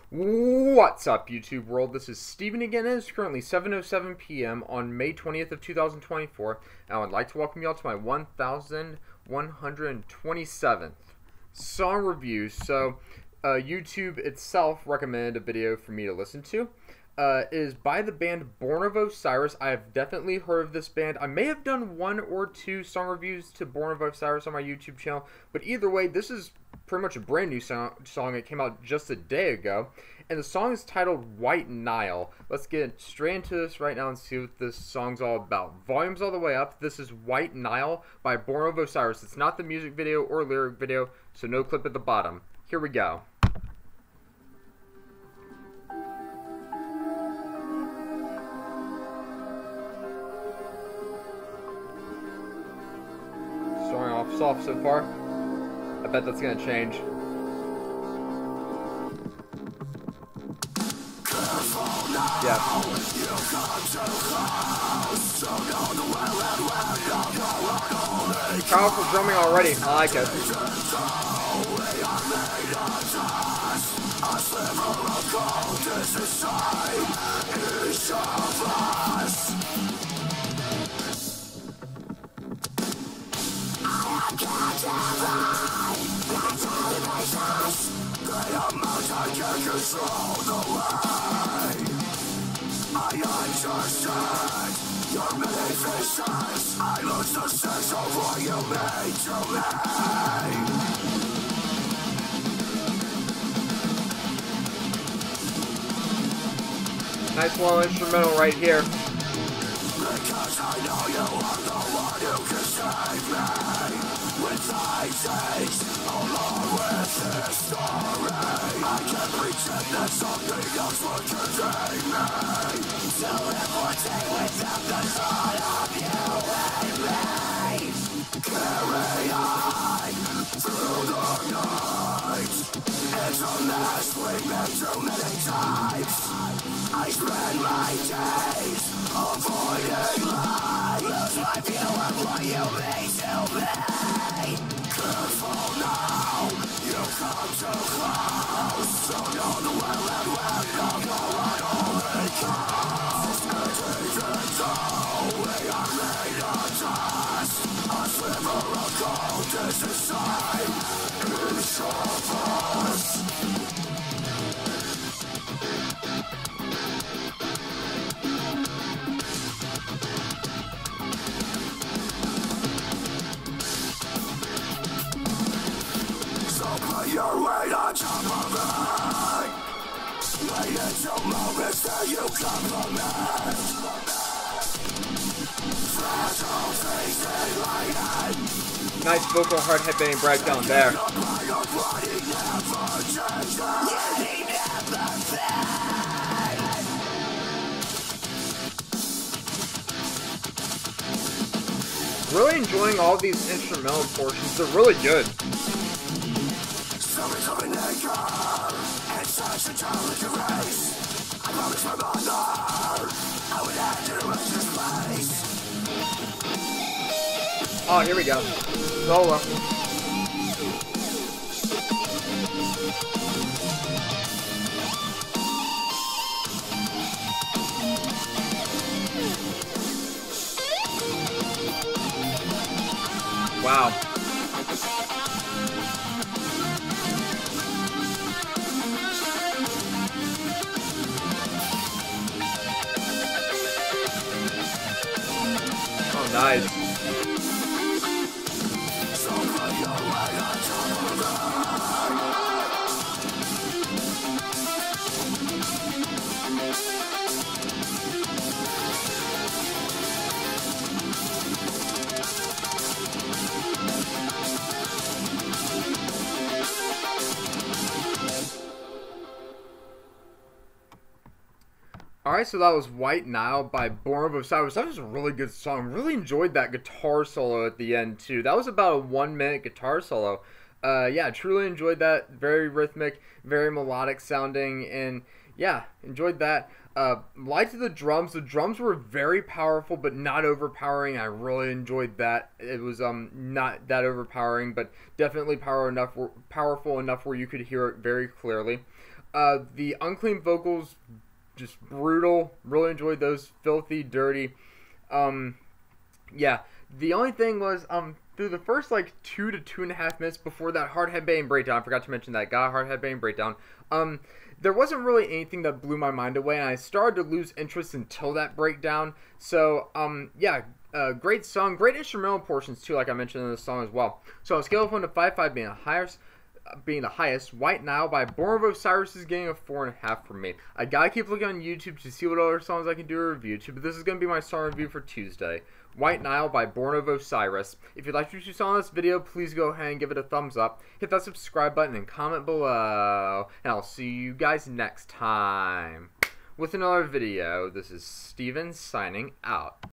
What's up, YouTube world? This is Steven again, and it's currently 7:07 p.m. on May 20th of 2024, and I would like to welcome you all to my 1127th song review. So, YouTube itself recommended a video for me to listen to. It is by the band Born of Osiris. I have definitely heard of this band. I may have done one or two song reviews to Born of Osiris on my YouTube channel, but either way, this is pretty much a brand new song. It came out just a day ago, and the song is titled White Nile. Let's get straight into this right now and see what this song's all about. Volume's all the way up. This is White Nile by Born of Osiris. It's not the music video or lyric video, so no clip at the bottom. Here we go. Starting off soft so far. I bet that's gonna change. Yeah. Powerful drumming already. I like it. I understand your many faces. I lose the sense of what you made to me. Nice little instrumental right here. Because I know you are the one who can save me. With thy taste, along with this story, I can't pretend that something else will contain me. To live one day without the thought of you and me. Carry on through the night. It's a mess we've been too many times. I spend my days avoiding lies. Lose my view of what you mean to me. Careful now, you come too close. So know the well and well, know what only comes. It isn't so, we are made of dust. A sliver of gold is the same, each of us. Your weight on top of me. Wait until moments that you compliment. Fragile facing lighted. Nice vocal hard-headbanging breakdown there. Really enjoying all these instrumental portions. They're really good. Stories of an acre and such a childish race. I promised my mother I would have to erase this place. Oh, here we go. Solo. Wow. Nice. Alright, so that was White Nile by Born of Osiris. That was a really good song. Really enjoyed that guitar solo at the end, too. That was about a 1-minute guitar solo. Yeah, truly enjoyed that. Very rhythmic, very melodic sounding, and yeah, enjoyed that. Liked the drums. The drums were very powerful, but not overpowering. I really enjoyed that. It was not that overpowering, but definitely powerful enough where you could hear it very clearly. The unclean vocals, just brutal. Really enjoyed those. Filthy, dirty. Yeah. The only thing was, through the first like 2 to 2.5 minutes before that hard headbanging breakdown, I forgot to mention that hard headbanging breakdown. There wasn't really anything that blew my mind away, and I started to lose interest until that breakdown. So, yeah, great song, great instrumental portions too, like I mentioned in the song as well. So, on a scale of 1 to 5, 5 being the highest, White Nile by Born of Osiris is getting a 4.5 from me. I gotta keep looking on YouTube to see what other songs I can do a review to, but this is gonna be my song review for Tuesday. White Nile by Born of Osiris. If you'd like what you saw in this video, please go ahead and give it a thumbs up. Hit that subscribe button and comment below. And I'll see you guys next time with another video. This is Steven signing out.